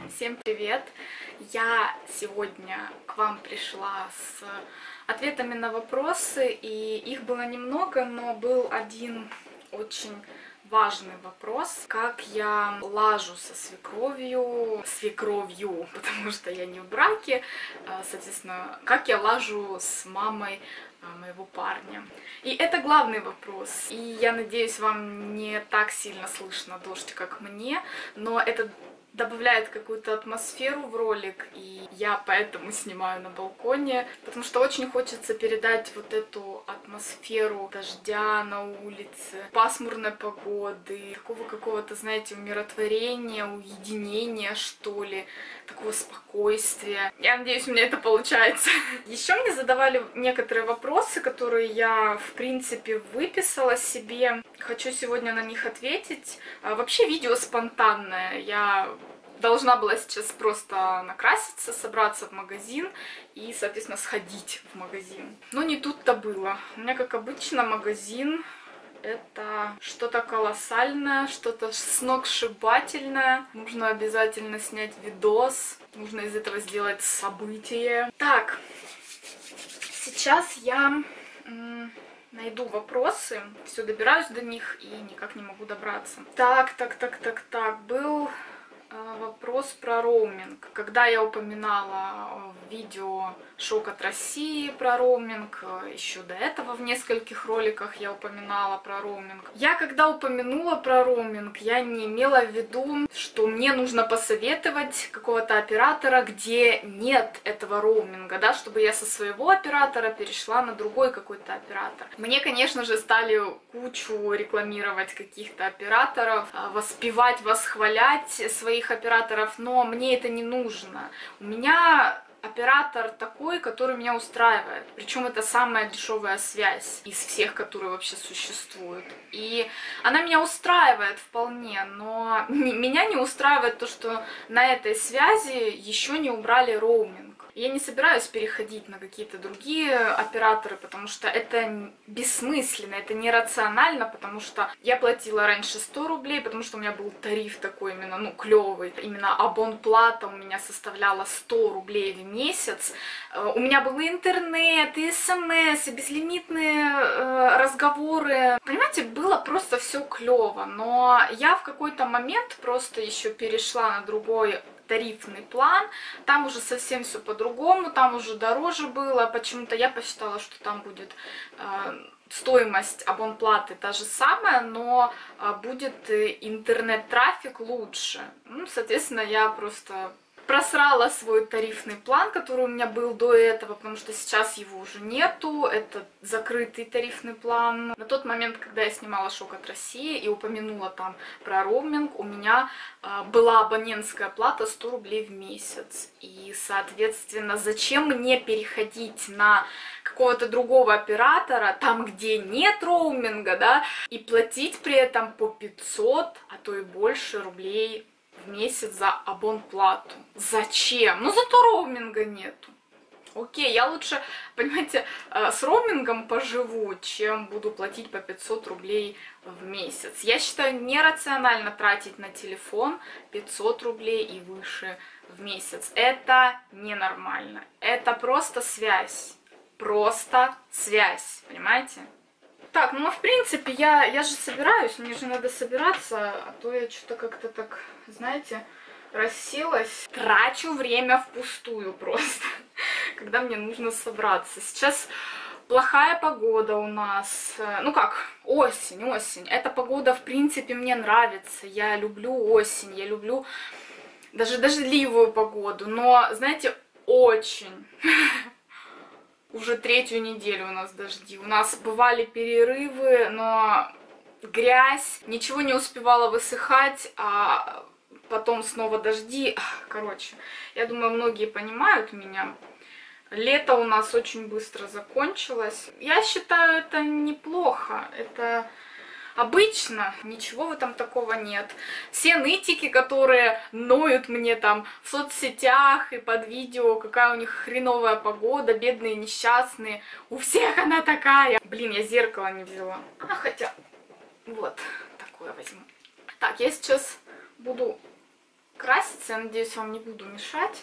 Всем привет! Я сегодня к вам пришла с ответами на вопросы, и их было немного, но был один очень важный вопрос. Как я лажу со свекровью, потому что я не в браке, соответственно, как я лажу с мамой моего парня. И это главный вопрос. И я надеюсь, вам не так сильно слышно дождь, как мне, но это добавляет какую-то атмосферу в ролик, и я поэтому снимаю на балконе, потому что очень хочется передать вот эту атмосферу дождя на улице, пасмурной погоды, такого какого-то, знаете, умиротворения, уединения, что ли, такого спокойствия. Я надеюсь, у меня это получается. Еще мне задавали некоторые вопросы, которые я, в принципе, выписала себе. Хочу сегодня на них ответить. Вообще видео спонтанное. Я должна была сейчас просто накраситься, собраться в магазин и, соответственно, сходить в магазин. Но не тут-то было. У меня, как обычно, магазин — это что-то колоссальное, что-то сногсшибательное. Нужно обязательно снять видос, нужно из этого сделать событие. Так, сейчас я найду вопросы, все, добираюсь до них и никак не могу добраться. Так, был вопрос про роуминг. Когда я упоминала в видео «Шок от России» про роуминг, еще до этого в нескольких роликах я упоминала про роуминг. Я когда упомянула про роуминг, я не имела в виду, что мне нужно посоветовать какого-то оператора, где нет этого роуминга, да, чтобы я со своего оператора перешла на другой какой-то оператор. Мне, конечно же, стали кучу рекламировать каких-то операторов, воспевать, восхвалять своих операторов, но мне это не нужно. У меня оператор такой, который меня устраивает. Причем это самая дешевая связь из всех, которые вообще существуют. И она меня устраивает вполне, но меня не устраивает то, что на этой связи еще не убрали роуминг. Я не собираюсь переходить на какие-то другие операторы, потому что это бессмысленно, это нерационально, потому что я платила раньше 100 рублей, потому что у меня был тариф такой именно, ну, клевый. Именно абонплата у меня составляла 100 рублей в месяц. У меня был и интернет, и смс, и безлимитные разговоры. Понимаете, было просто все клево, но я в какой-то момент просто еще перешла на другой тарифный план, там уже совсем все по-другому, там уже дороже было, почему-то я посчитала, что там будет стоимость абонплаты та же самая, но будет интернет-трафик лучше. Ну, соответственно, я просто просрала свой тарифный план, который у меня был до этого, потому что сейчас его уже нету, это закрытый тарифный план. На тот момент, когда я снимала «Шок от России» и упомянула там про роуминг, у меня была абонентская плата 100 рублей в месяц. И, соответственно, зачем мне переходить на какого-то другого оператора, там, где нет роуминга, да, и платить при этом по 500, а то и больше рублей в месяц за абонплату. Зачем? Ну, зато роуминга нету. Окей, я лучше, понимаете, с роумингом поживу, чем буду платить по 500 рублей в месяц. Я считаю, нерационально тратить на телефон 500 рублей и выше в месяц. Это ненормально. Это просто связь. Просто связь, понимаете? Так, ну, в принципе, я же собираюсь, мне же надо собираться, а то я что-то как-то так, знаете, расселась. Трачу время впустую просто, когда мне нужно собраться. Сейчас плохая погода у нас, ну как, осень. Эта погода, в принципе, мне нравится, я люблю осень, я люблю даже дождливую погоду, но, знаете, очень... Уже третью неделю у нас дожди. У нас бывали перерывы, но грязь, ничего не успевало высыхать, а потом снова дожди. Короче, я думаю, многие понимают меня. Лето у нас очень быстро закончилось. Я считаю, это неплохо. Это обычно, ничего в этом такого нет. Все нытики, которые ноют мне там в соцсетях и под видео, какая у них хреновая погода, бедные, несчастные, у всех она такая. Блин, я зеркало не взяла. Хотя, вот, такое возьму. Так, я сейчас буду краситься. Я надеюсь, вам не буду мешать.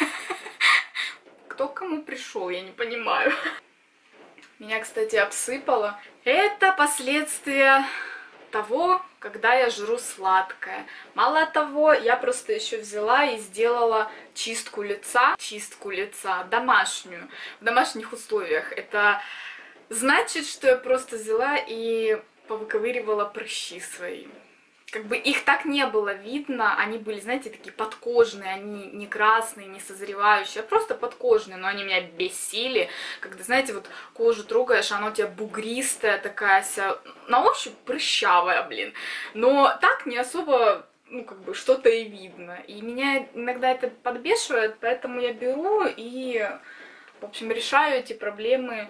Кто к кому пришел, я не понимаю. Меня, кстати, обсыпало. Это последствия того, когда я жру сладкое. Мало того, я просто еще взяла и сделала чистку лица домашнюю, в домашних условиях. Это значит, что я просто взяла и повыковыривала прыщи свои. Как бы их так не было видно, они были, знаете, такие подкожные, они не красные, не созревающие, а просто подкожные, но они меня бесили, когда, знаете, вот кожу трогаешь, она у тебя бугристая такая вся, на ощупь прыщавая, блин, но так не особо, ну, как бы, что-то и видно, и меня иногда это подбешивает, поэтому я беру и, в общем, решаю эти проблемы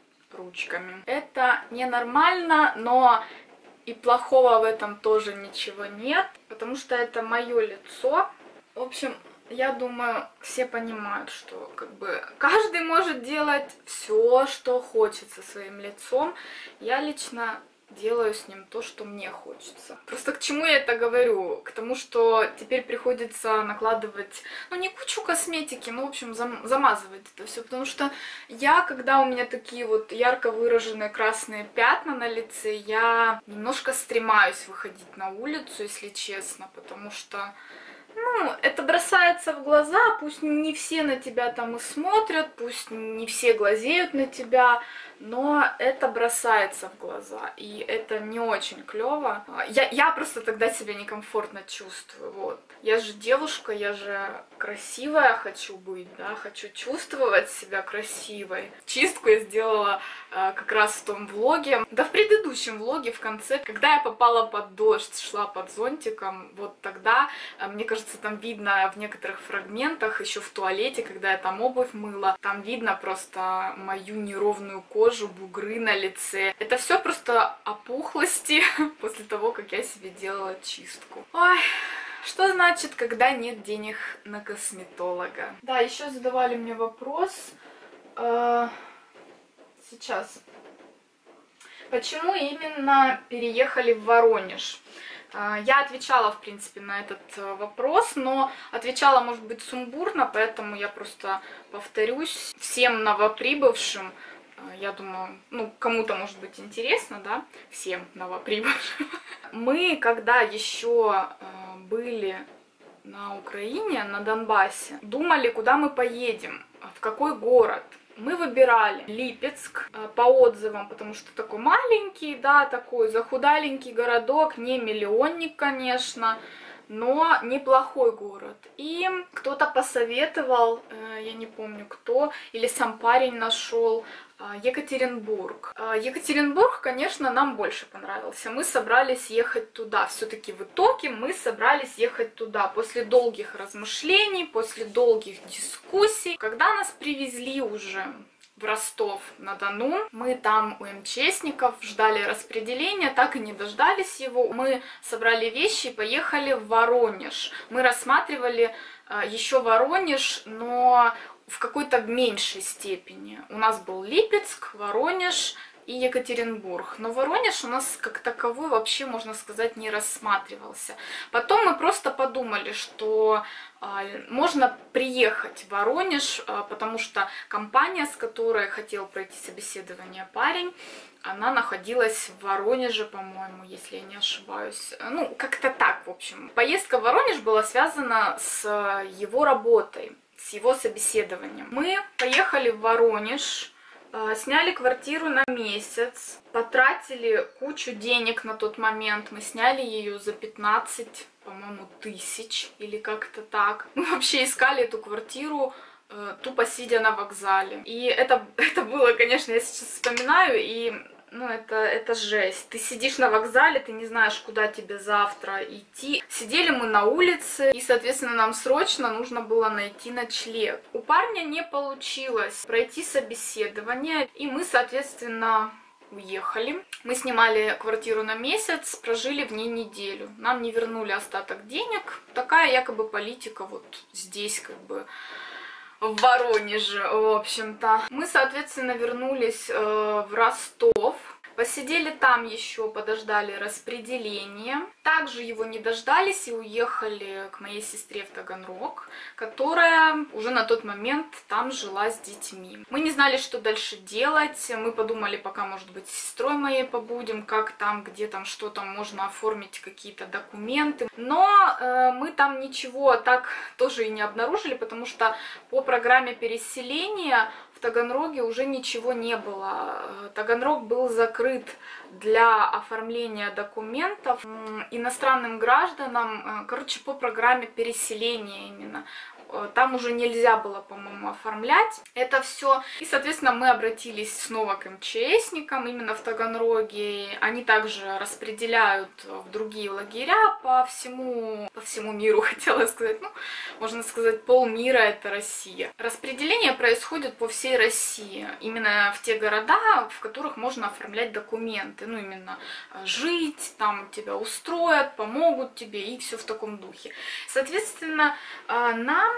ручками. Это ненормально, но и плохого в этом тоже ничего нет, потому что это мое лицо. В общем, я думаю, все понимают, что как бы каждый может делать все, что хочет со своим лицом. Я лично делаю с ним то, что мне хочется. Просто к чему я это говорю? К тому, что теперь приходится накладывать, ну, не кучу косметики, но, в общем, замазывать это все. Потому что я, когда у меня такие вот ярко выраженные красные пятна на лице, я немножко стремаюсь выходить на улицу, если честно, потому что, ну, это бросается в глаза, пусть не все на тебя там и смотрят, пусть не все глазеют на тебя, но это бросается в глаза, и это не очень клево. Я просто тогда себя некомфортно чувствую, вот. Я же девушка, я же красивая хочу быть, да, хочу чувствовать себя красивой. Чистку я сделала как раз в том влоге, да, в предыдущем влоге в конце, когда я попала под дождь, шла под зонтиком, вот тогда, мне кажется, там видно в некоторых фрагментах, еще в туалете, когда я там обувь мыла, там видно просто мою неровную кожу, бугры на лице. Это все просто опухлости после того, как я себе делала чистку. Ой, что значит, когда нет денег на косметолога? Да, еще задавали мне вопрос. Сейчас. Почему именно переехали в Воронеж? Я отвечала, в принципе, на этот вопрос, но отвечала, может быть, сумбурно, поэтому я просто повторюсь всем новоприбывшим. Я думаю, ну, кому-то может быть интересно, да, всем новоприбывшим. Мы, когда еще были на Украине, на Донбассе, думали, куда мы поедем, в какой город. Мы выбирали Липецк по отзывам, потому что такой маленький, да, такой захудаленький городок, не миллионник, конечно, но неплохой город. И кто-то посоветовал, я не помню кто, или сам парень нашел, Екатеринбург. Екатеринбург, конечно, нам больше понравился. Мы собрались ехать туда. Все-таки в итоге мы собрались ехать туда. После долгих размышлений, после долгих дискуссий. Когда нас привезли уже в Ростов-на-Дону, мы там у МЧСников ждали распределения, так и не дождались его. Мы собрали вещи и поехали в Воронеж. Мы рассматривали еще Воронеж, но в какой-то меньшей степени. У нас был Липецк, Воронеж и Екатеринбург. Но Воронеж у нас как таковой вообще, можно сказать, не рассматривался. Потом мы просто подумали, что можно приехать в Воронеж, потому что компания, с которой хотел пройти собеседование парень, она находилась в Воронеже, по-моему, если я не ошибаюсь. Ну, как-то так, в общем. Поездка в Воронеж была связана с его работой, с его собеседованием. Мы поехали в Воронеж, сняли квартиру на месяц, потратили кучу денег на тот момент. Мы сняли ее за 15, по-моему, тысяч или как-то так. Мы вообще искали эту квартиру, тупо сидя на вокзале. И это было, конечно, я сейчас вспоминаю, и ну, это жесть. Ты сидишь на вокзале, ты не знаешь, куда тебе завтра идти. Сидели мы на улице, и, соответственно, нам срочно нужно было найти ночлег. У парня не получилось пройти собеседование, и мы, соответственно, уехали. Мы снимали квартиру на месяц, прожили в ней неделю. Нам не вернули остаток денег. Такая якобы политика вот здесь, как бы, в Воронеже, в общем-то. Мы, соответственно, вернулись в Ростов. Посидели там еще, подождали распределения. Также его не дождались и уехали к моей сестре в Таганрог, которая уже на тот момент там жила с детьми. Мы не знали, что дальше делать. Мы подумали, пока, может быть, с сестрой моей побудем, как там, где там, что там можно оформить, какие-то документы. Но мы там ничего так тоже и не обнаружили, потому что по программе переселения в Таганроге уже ничего не было. Таганрог был закрыт для оформления документов иностранным гражданам, короче, по программе переселения именно. Там уже нельзя было, по-моему, оформлять это все. И, соответственно, мы обратились снова к МЧСникам именно в Таганроге. Они также распределяют в другие лагеря по всему миру, хотела сказать. Ну, можно сказать, полмира — это Россия. Распределение происходит по всей России. Именно в те города, в которых можно оформлять документы. Ну, именно жить, там тебя устроят, помогут тебе и все в таком духе. Соответственно, нам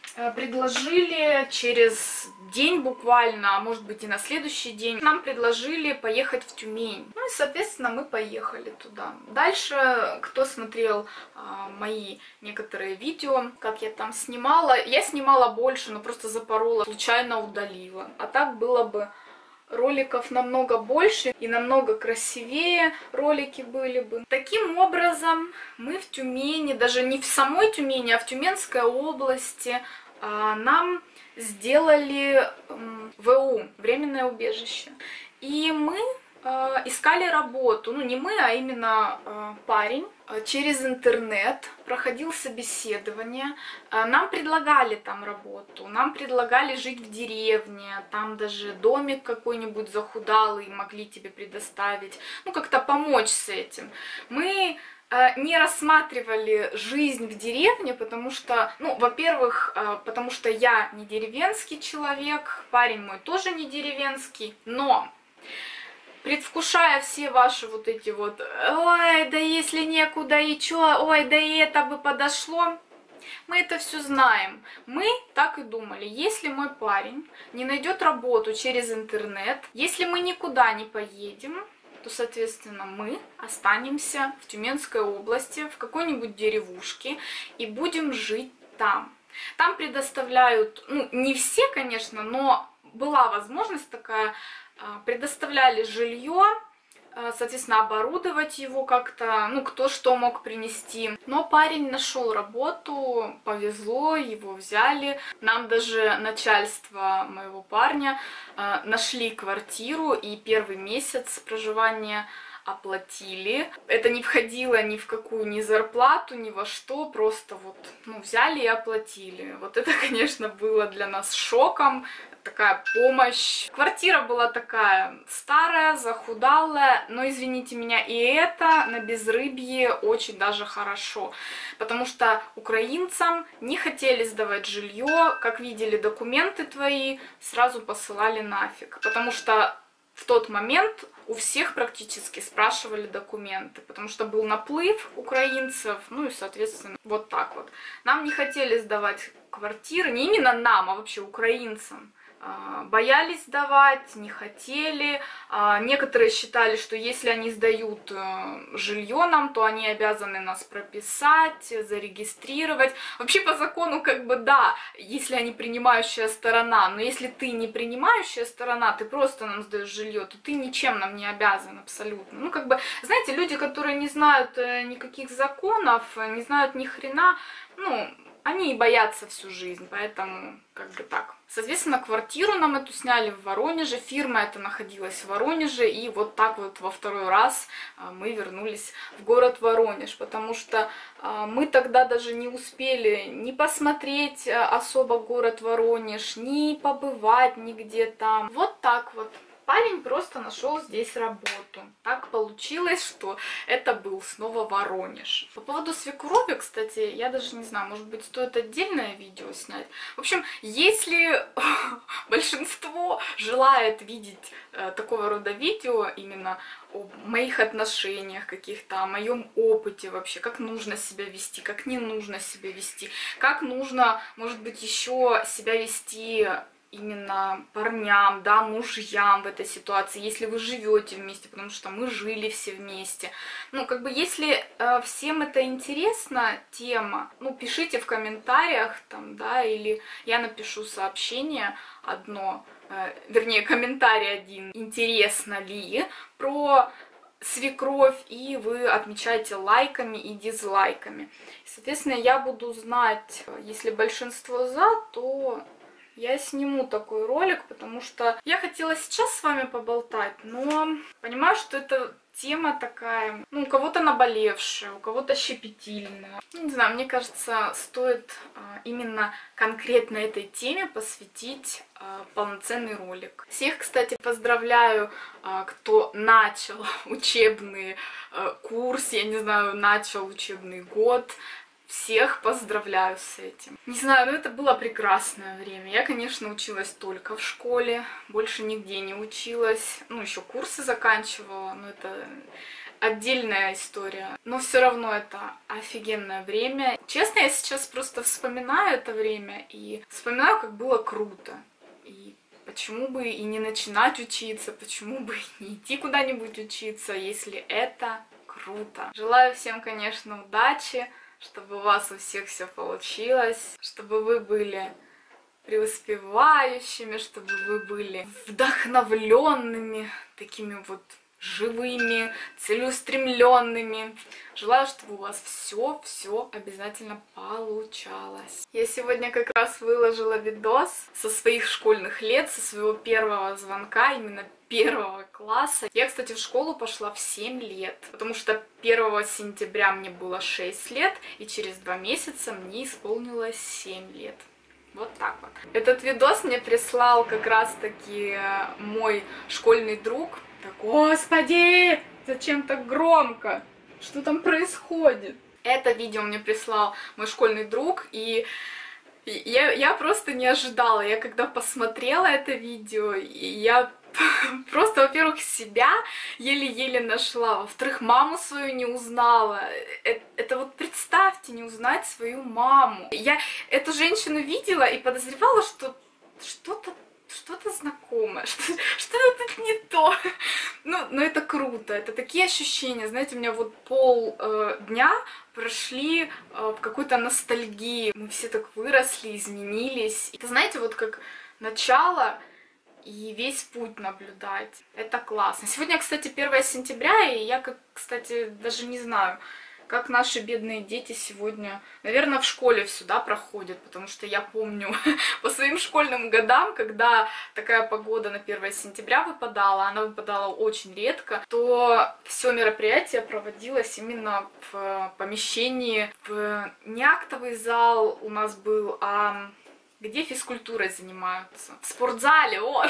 предложили через день буквально, а может быть и на следующий день, нам предложили поехать в Тюмень. Ну и, соответственно, мы поехали туда. Дальше, кто смотрел мои некоторые видео, как я там снимала, я снимала больше, но просто запорола, случайно удалила. А так было бы роликов намного больше и намного красивее ролики были бы. Таким образом, мы в Тюмени, даже не в самой Тюмени, а в Тюменской области, нам сделали ВУ, временное убежище. И мы искали работу, ну не мы, а именно парень. Через интернет проходил собеседование, нам предлагали там работу, нам предлагали жить в деревне, там даже домик какой-нибудь захудалый могли тебе предоставить, ну как-то помочь с этим. Мы не рассматривали жизнь в деревне, потому что, ну, во-первых, потому что я не деревенский человек, парень мой тоже не деревенский, но предвкушая все ваши вот эти вот, ой, да если некуда и чё, ой, да и это бы подошло, мы это все знаем. Мы так и думали, если мой парень не найдет работу через интернет, если мы никуда не поедем, то, соответственно, мы останемся в Тюменской области, в какой-нибудь деревушке и будем жить там. Там предоставляют, ну, не все, конечно, но была возможность такая, предоставляли жилье, соответственно, оборудовать его как-то, ну, кто что мог принести. Но парень нашел работу, повезло, его взяли. Нам даже начальство моего парня нашли квартиру, и первый месяц проживания оплатили. Это не входило ни в какую ни зарплату, ни во что, просто вот, ну, взяли и оплатили. Вот это, конечно, было для нас шоком. Такая помощь. Квартира была такая старая, захудалая, но, извините меня, и это на безрыбье очень даже хорошо, потому что украинцам не хотели сдавать жилье, как видели документы твои, сразу посылали нафиг, потому что в тот момент у всех практически спрашивали документы, потому что был наплыв украинцев, ну и, соответственно, вот так вот. Нам не хотели сдавать квартиры, не именно нам, а вообще украинцам. Боялись сдавать, не хотели. Некоторые считали, что если они сдают жилье нам, то они обязаны нас прописать, зарегистрировать. Вообще по закону как бы да, если они принимающая сторона, но если ты не принимающая сторона, ты просто нам сдаешь жилье, то ты ничем нам не обязан абсолютно. Ну как бы, знаете, люди, которые не знают никаких законов, не знают ни хрена, ну, они и боятся всю жизнь, поэтому как бы так. Соответственно, квартиру нам эту сняли в Воронеже, фирма эта находилась в Воронеже, и вот так вот во второй раз мы вернулись в город Воронеж, потому что мы тогда даже не успели ни посмотреть особо город Воронеж, ни побывать нигде там. Вот так вот. Парень просто нашел здесь работу. Так получилось, что это был снова Воронеж. По поводу свекрови, кстати, я даже не знаю, может быть, стоит отдельное видео снять. В общем, если большинство желает видеть такого рода видео, именно о моих отношениях каких-то, о моем опыте вообще, как нужно себя вести, как не нужно себя вести, как нужно, может быть, еще себя вести именно парням, да, мужьям в этой ситуации, если вы живете вместе, потому что мы жили все вместе. Ну, как бы, если всем это интересна тема, ну, пишите в комментариях, там, да, или я напишу сообщение одно, вернее, комментарий один, интересно ли про свекровь, и вы отмечаете лайками и дизлайками. Соответственно, я буду знать, если большинство за, то я сниму такой ролик, потому что я хотела сейчас с вами поболтать, но понимаю, что это тема такая, ну, у кого-то наболевшая, у кого-то щепетильная. Ну, не знаю, мне кажется, стоит именно конкретно этой теме посвятить полноценный ролик. Всех, кстати, поздравляю, кто начал учебный курс, я не знаю, начал учебный год. Всех поздравляю с этим. Не знаю, но это было прекрасное время. Я, конечно, училась только в школе, больше нигде не училась. Ну, еще курсы заканчивала, но это отдельная история. Но все равно это офигенное время. Честно, я сейчас просто вспоминаю это время и вспоминаю, как было круто. И почему бы и не начинать учиться, почему бы и не идти куда-нибудь учиться, если это круто. Желаю всем, конечно, удачи, чтобы у вас у всех все получилось, чтобы вы были преуспевающими, чтобы вы были вдохновленными, такими вот живыми, целеустремленными. Желаю, чтобы у вас все обязательно получалось. Я сегодня как раз выложила видос со своих школьных лет, со своего первого звонка, именно первого класса. Я, кстати, в школу пошла в 7 лет, потому что 1 сентября мне было 6 лет, и через 2 месяца мне исполнилось 7 лет. Вот так вот. Этот видос мне прислал как раз-таки мой школьный друг. Так, господи, зачем так громко? Что там происходит? Это видео мне прислал мой школьный друг, и я просто не ожидала. Я когда посмотрела это видео, я просто, во-первых, себя еле-еле нашла, во-вторых, маму свою не узнала. Это вот представьте, не узнать свою маму. Я эту женщину видела и подозревала, что что-то знакомое, что-то тут не то. Но это круто, это такие ощущения. Знаете, у меня вот полдня прошли в какой-то ностальгии. Мы все так выросли, изменились. Это, знаете, вот как начало и весь путь наблюдать. Это классно. Сегодня, кстати, 1 сентября, и я, кстати, даже не знаю, как наши бедные дети сегодня, наверное, в школе сюда проходят, потому что я помню по своим школьным годам, когда такая погода на 1 сентября выпадала, она выпадала очень редко, то все мероприятие проводилось именно в помещении, не актовый зал у нас был, а где физкультурой занимаются? В спортзале, вот.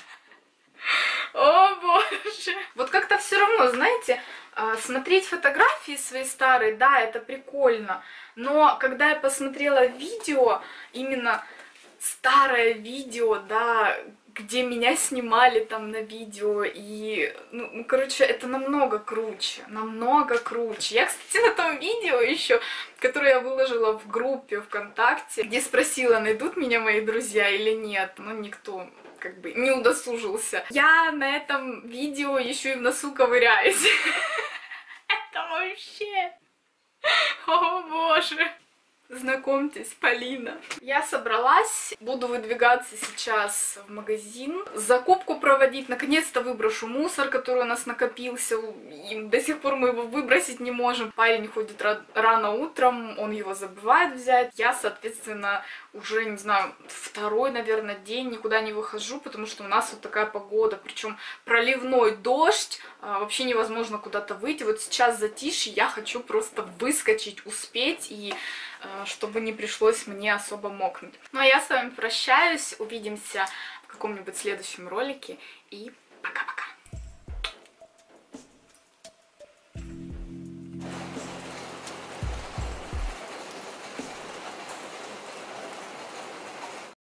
О боже. Вот как-то все равно, знаете, смотреть фотографии свои старые, да, это прикольно. Но когда я посмотрела видео, именно старое видео, да, где меня снимали там на видео, и, ну, короче, это намного круче, намного круче. Я, кстати, на том видео еще, которое я выложила в группе ВКонтакте, где спросила, найдут меня мои друзья или нет, но никто как бы не удосужился. Я на этом видео еще и в носу ковыряюсь. Это вообще... О боже! Знакомьтесь, Полина. Я собралась, буду выдвигаться сейчас в магазин, закупку проводить, наконец-то выброшу мусор, который у нас накопился, и до сих пор мы его выбросить не можем. Парень ходит рано утром, он его забывает взять. Я, соответственно, уже, не знаю, 2-й, наверное, день никуда не выхожу, потому что у нас вот такая погода, причем проливной дождь, вообще невозможно куда-то выйти. Вот сейчас затишье, я хочу просто выскочить, успеть, и чтобы не пришлось мне особо мокнуть. Ну а я с вами прощаюсь, увидимся в каком-нибудь следующем ролике, и пока-пока!